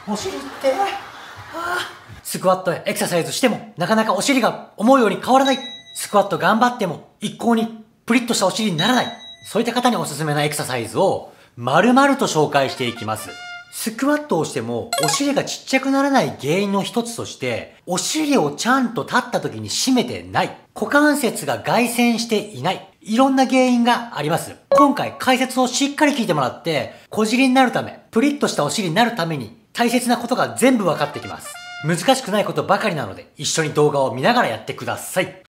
お尻って、スクワットやエクササイズしても、なかなかお尻が思うように変わらない。スクワット頑張っても、一向にプリッとしたお尻にならない。そういった方におすすめなエクササイズを、丸々と紹介していきます。スクワットをしても、お尻がちっちゃくならない原因の一つとして、お尻をちゃんと立った時に締めてない。股関節が外旋していない。いろんな原因があります。今回解説をしっかり聞いてもらって、小尻になるため、プリッとしたお尻になるために、大切なことが全部分かってきます。難しくないことばかりなので、一緒に動画を見ながらやってください。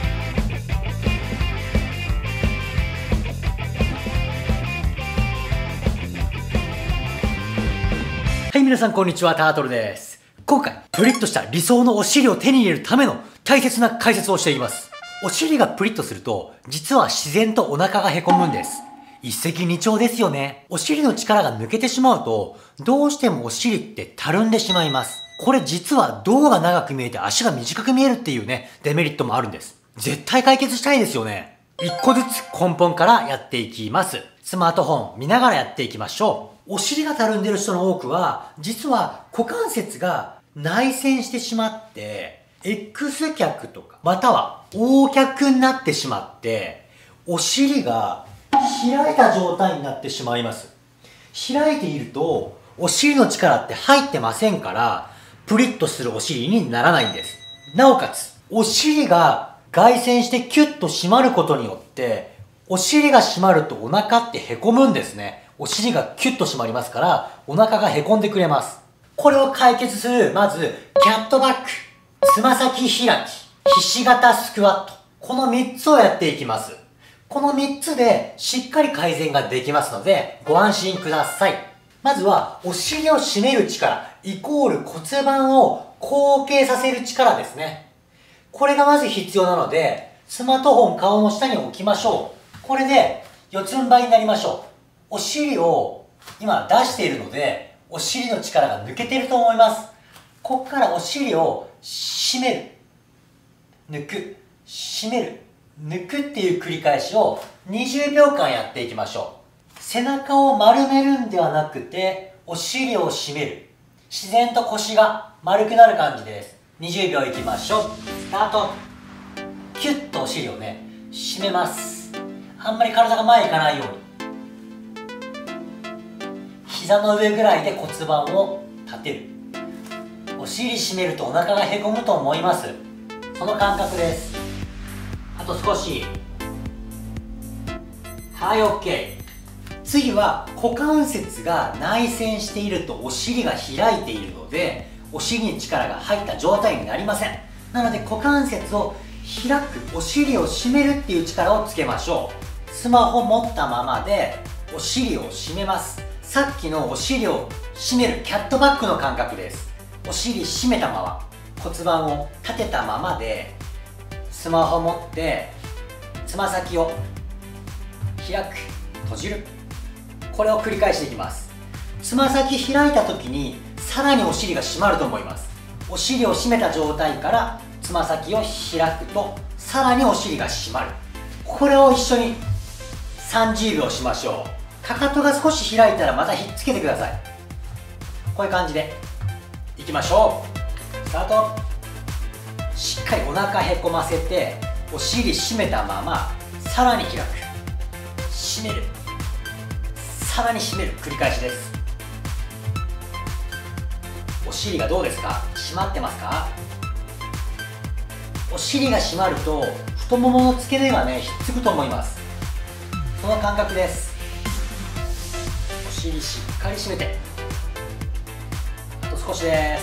はい、皆さんこんにちは、タートルです。今回、プリッとした理想のお尻を手に入れるための大切な解説をしていきます。お尻がプリッとすると、実は自然とお腹がへこむんです。一石二鳥ですよね。お尻の力が抜けてしまうと、どうしてもお尻ってたるんでしまいます。これ実は胴が長く見えて足が短く見えるっていうね、デメリットもあるんです。絶対解決したいですよね。一個ずつ根本からやっていきます。スマートフォン見ながらやっていきましょう。お尻がたるんでる人の多くは、実は股関節が内旋してしまって、X 脚とか、または O 脚になってしまって、お尻が開いた状態になってしまいます。開いていると、お尻の力って入ってませんから、プリッとするお尻にならないんです。なおかつ、お尻が外旋してキュッと締まることによって、お尻が締まるとお腹ってへこむんですね。お尻がキュッと締まりますから、お腹がへこんでくれます。これを解決する、まず、キャットバック、つま先開き、ひし形スクワット。この3つをやっていきます。この3つでしっかり改善ができますので、ご安心ください。まずは、お尻を締める力、イコール骨盤を後傾させる力ですね。これがまず必要なので、スマートフォン顔の下に置きましょう。これで、四つん這いになりましょう。お尻を今出しているので、お尻の力が抜けていると思います。ここからお尻を締める、抜く、締める、抜くっていう繰り返しを20秒間やっていきましょう。背中を丸めるんではなくて、お尻を締める。自然と腰が丸くなる感じです。20秒いきましょう。スタート。キュッとお尻をね、締めます。あんまり体が前に行かないように。膝の上ぐらいで骨盤を立てる。お尻締めるとお腹がへこむと思います。その感覚です。あと少し。はい、OK。次は股関節が内旋しているとお尻が開いているので、お尻に力が入った状態になりません。なので股関節を開く、お尻を締めるっていう力をつけましょう。スマホ持ったままでお尻を締めます。さっきのお尻を締めるキャットバックの感覚です。お尻締めたまま、骨盤を立てたままで、スマホ持って、つま先を開く、閉じる。これを繰り返していきます。つま先開いた時に、さらにお尻が締まると思います。お尻を締めた状態から、つま先を開くと、さらにお尻が締まる。これを一緒に30秒しましょう。かかとが少し開いたらまたひっつけてください。こういう感じでいきましょう。スタート。しっかりお腹へこませて、お尻締めたままさらに開く、締める、さらに締める、繰り返しです。お尻がどうですか？締まってますか？お尻が締まると太ももの付け根がね、ひっつくと思います。その感覚です。お尻しっかり締めて、あと少しです。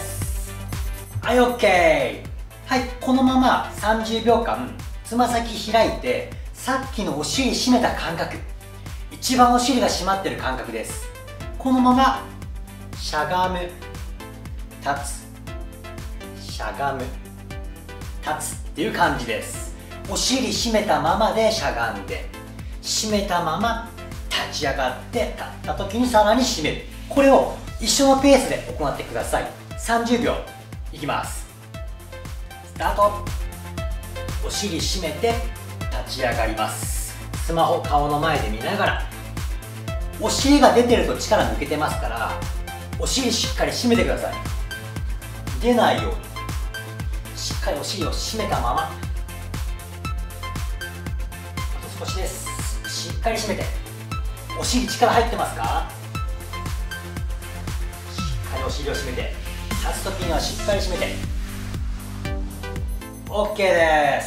はい、 OK。 はい、このまま30秒間つま先開いて、さっきのお尻締めた感覚、一番お尻が締まってる感覚です。このまましゃがむ、立つ、しゃがむ、立つっていう感じです。お尻締めたままでしゃがんで、締めたまま立ち上がって立った時にさらに締める。これを一緒のペースで行ってください。30秒いきます。スタート。お尻締めて立ち上がります。スマホ顔の前で見ながら、お尻が出てると力抜けてますから、お尻しっかり締めてください。 出ないようにしっかりお尻を締めたまま、あと少しです。しっかり締めて、お尻力入ってますか？しっかりお尻を締めて、立つ時にはしっかり締めて OK です。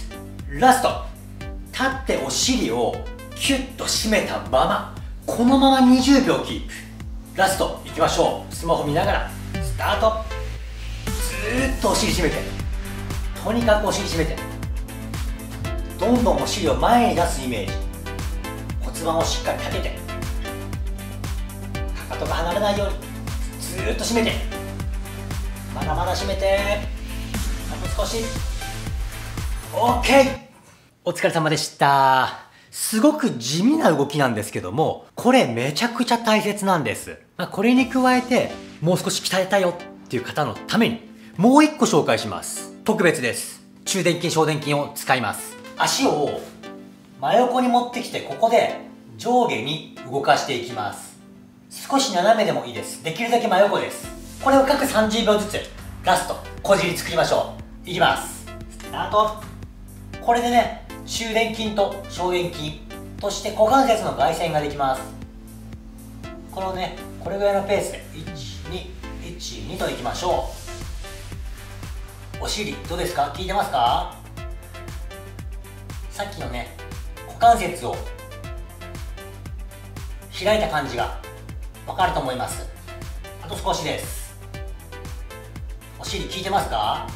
ラスト、立ってお尻をキュッと締めたまま、このまま20秒キープ。ラストいきましょう。スマホ見ながらスタート。ずーっとお尻締めて、とにかくお尻締めて、どんどんお尻を前に出すイメージ。骨盤をしっかり立てて、かかとが離れないようにずーっと締めて、まだまだ締めて、あと少し。 OK。 お疲れ様でした。すごく地味な動きなんですけども、これめちゃくちゃ大切なんです。これに加えて、もう少し鍛えたいよっていう方のために、もう一個紹介します。特別です。中殿筋、小殿筋を使います。足を真横に持ってきて、ここで上下に動かしていきます。少し斜めでもいいです。できるだけ真横です。これを各30秒ずつ、ラスト、小尻作りましょう。いきます。スタート。これでね、中殿筋と小殿筋として股関節の外旋ができます。このね、これぐらいのペースで1212といきましょう。お尻どうですか？効いてますか？さっきのね、股関節を開いた感じがわかると思います。あと少しです。お尻効いてますか？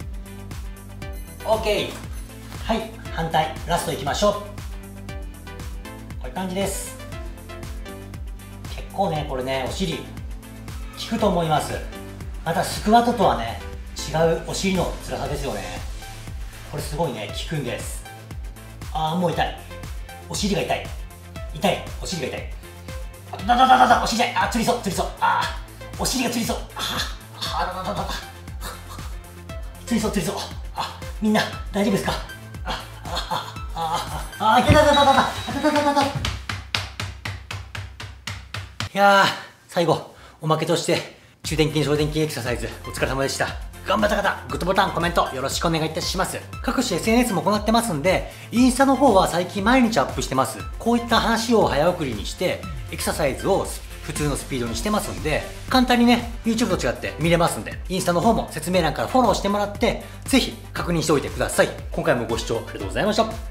OK。 はい、反対ラストいきましょう。こういう感じです。結構ね、これね、お尻効くと思います。またスクワットとはね、違うお尻の辛さですよね。これすごいね、効くんです。ああ、もう痛い。お尻が痛い。痛い。お尻が痛い。お尻痛い。あ、つりそう。ああ、お尻がつりそう。つりそう。あ、みんな大丈夫ですか？いた。いやー、最後おまけとして中殿筋小殿筋エクササイズお疲れ様でした。頑張った方、グッドボタン、コメントよろしくお願いいたします。各種 SNS も行ってますんで、インスタの方は最近毎日アップしてます。こういった話を早送りにしてエクササイズを普通のスピードにしてますんで、簡単にね YouTube と違って見れますんで、インスタの方も説明欄からフォローしてもらって、ぜひ確認しておいてください。今回もご視聴ありがとうございました。